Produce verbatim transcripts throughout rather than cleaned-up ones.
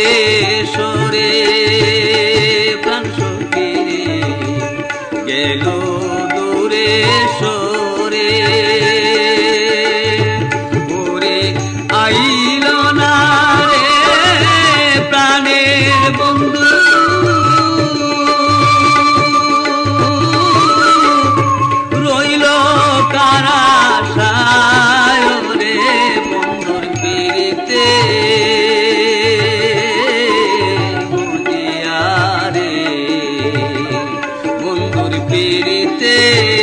সরে প্রাণ সখী গেল দূরে সরে ওরে আইল না রে প্রাণের বন্ধু রইল কারা পীড়িতে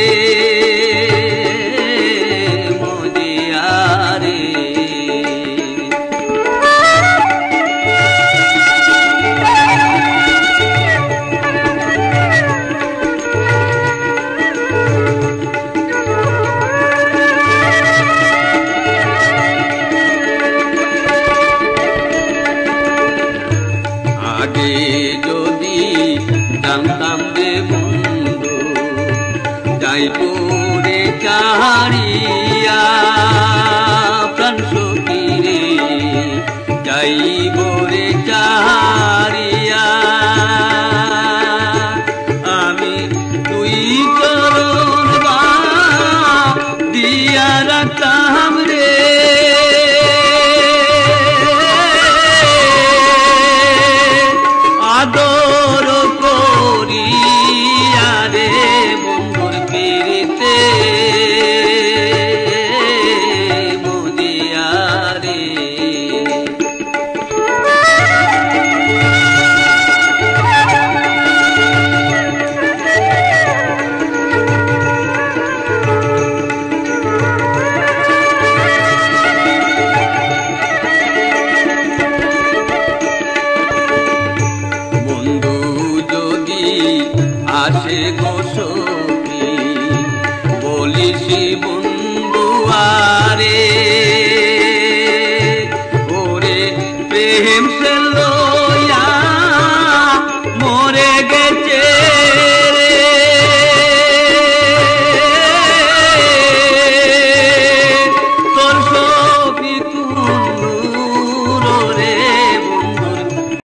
মজিয়ারে আগে যদি জানতাম দেব যাইপুরে চাহারিয়া প্রাণ সখী রে যাইবরে চাহারিয়া আমি তুই চরণ বা দিয়া রাখতাম রে আদর করিয়া রে বন্ধুর পীড়িতে মজিয়ারে বন্ধু যদি আসে